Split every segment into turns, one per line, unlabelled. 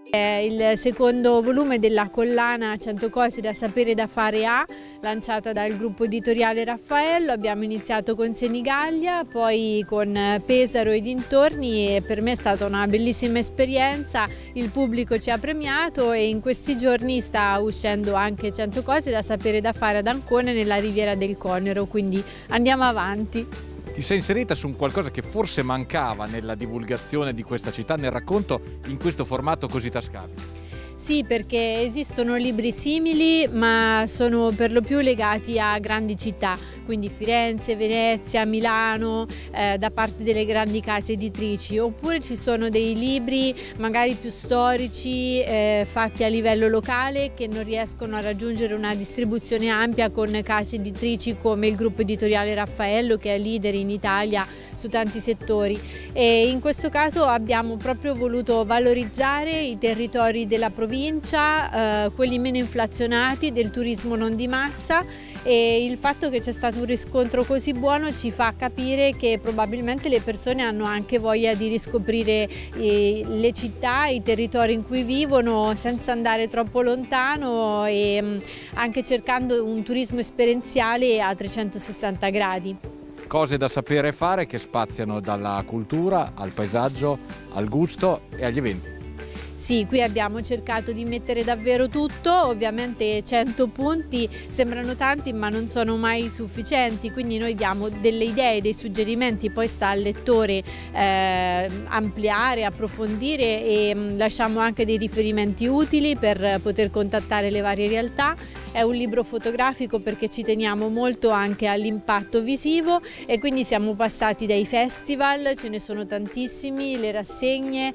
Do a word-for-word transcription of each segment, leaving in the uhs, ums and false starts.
È il secondo volume della collana cento cose da sapere da fare A, lanciata dal gruppo editoriale Raffaello. Abbiamo iniziato con Senigallia, poi con Pesaro e dintorni e per me è stata una bellissima esperienza. Il pubblico ci ha premiato e in questi giorni sta uscendo anche cento cose da sapere da fare ad Ancona nella Riviera del Conero, quindi andiamo avanti.
Ti sei inserita su un qualcosa che forse mancava nella divulgazione di questa città, nel racconto in questo formato così tascabile.
Sì, perché esistono libri simili ma sono per lo più legati a grandi città, quindi Firenze, Venezia, Milano, eh, da parte delle grandi case editrici, oppure ci sono dei libri magari più storici eh, fatti a livello locale che non riescono a raggiungere una distribuzione ampia con case editrici come il gruppo editoriale Raffaello, che è leader in Italia su tanti settori, e in questo caso abbiamo proprio voluto valorizzare i territori della provincia, eh, quelli meno inflazionati, del turismo non di massa, e il fatto che c'è stato un riscontro così buono ci fa capire che probabilmente le persone hanno anche voglia di riscoprire eh, le città, i territori in cui vivono senza andare troppo lontano e mh, anche cercando un turismo esperienziale a trecentosessanta gradi.
Cose da sapere fare che spaziano dalla cultura al paesaggio, al gusto e agli eventi.
Sì, qui abbiamo cercato di mettere davvero tutto, ovviamente cento punti sembrano tanti ma non sono mai sufficienti, quindi noi diamo delle idee, dei suggerimenti, poi sta al lettore eh, ampliare, approfondire e mh, lasciamo anche dei riferimenti utili per poter contattare le varie realtà. È un libro fotografico perché ci teniamo molto anche all'impatto visivo e quindi siamo passati dai festival, ce ne sono tantissimi, le rassegne,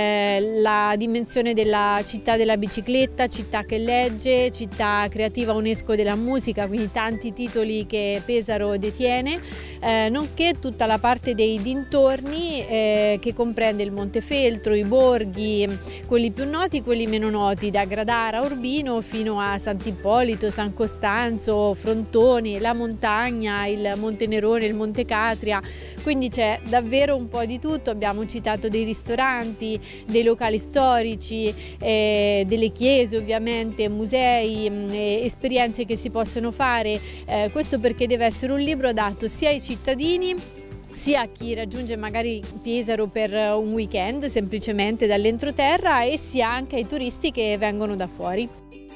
eh, la dimensione della città della bicicletta, città che legge, città creativa UNESCO della musica, quindi tanti titoli che Pesaro detiene, eh, nonché tutta la parte dei dintorni eh, che comprende il Montefeltro, i borghi, quelli più noti, quelli meno noti, da Gradara, Urbino fino a Sant'Ippolito, San Costanzo, Frontoni, la montagna, il Monte Nerone, il Monte Catria, quindi c'è davvero un po' di tutto. Abbiamo citato dei ristoranti, dei locali storici, eh, delle chiese ovviamente, musei, eh, esperienze che si possono fare, eh, questo perché deve essere un libro adatto sia ai cittadini sia a chi raggiunge magari Pesaro per un weekend semplicemente dall'entroterra e sia anche ai turisti che vengono da fuori.